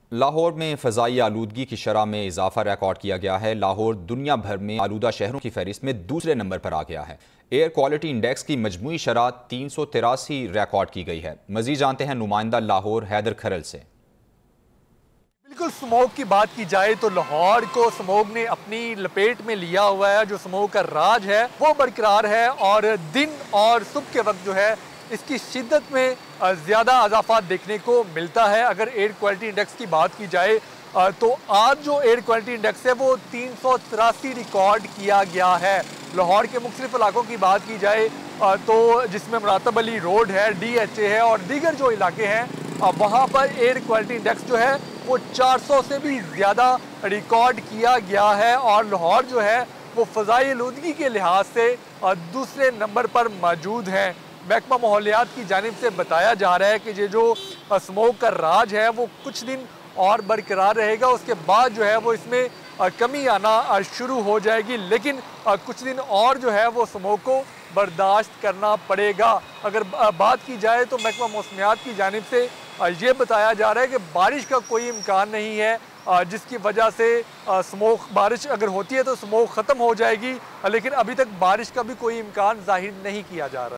लाहौर में फ़ज़ाई आलूदगी की शरह में इजाफा रिकॉर्ड किया गया है। लाहौर दुनिया भर में आलूदा शहरों की फहरिस्त में दूसरे नंबर पर आ गया है। एयर क्वालिटी इंडेक्स की मजमूई शरह 383 रिकॉर्ड की गई है। मज़ीद जानते हैं नुमाइंदा लाहौर हैदर खरल से। बिल्कुल, स्मोक की बात की जाए तो लाहौर को स्मोक ने अपनी लपेट में लिया हुआ है। जो स्मोक का राज है वो बरकरार है और दिन और सुबह के वक्त जो है इसकी शिद्दत में ज़्यादा इजाफा देखने को मिलता है। अगर एयर क्वालिटी इंडेक्स की बात की जाए तो आज जो एयर क्वालिटी इंडेक्स है वो 383 रिकॉर्ड किया गया है। लाहौर के मुख्तलिफ इलाकों की बात की जाए तो जिसमें मुरातब अली रोड है, DHA है और दीगर जो इलाके हैं वहाँ पर एयर क्वालिटी इंडेक्स जो है वो 400 से भी ज़्यादा रिकॉर्ड किया गया है और लाहौर जो है वो फ़ज़ाई आलूदगी के लिहाज से दूसरे नंबर पर मौजूद है। महकमा माहौलियात की जानिब से बताया जा रहा है कि ये जो स्मोक का राज है वो कुछ दिन और बरकरार रहेगा, उसके बाद जो है वो इसमें कमी आना शुरू हो जाएगी, लेकिन कुछ दिन और जो है वो स्मोक को बर्दाश्त करना पड़ेगा। अगर बात की जाए तो महकमा मौसमियात की जानिब से ये बताया जा रहा है कि बारिश का कोई इम्कान नहीं है, जिसकी वजह से स्मोक, बारिश अगर होती है तो स्मोक ख़त्म हो जाएगी, लेकिन अभी तक बारिश का भी कोई इम्कान जाहिर नहीं किया जा रहा।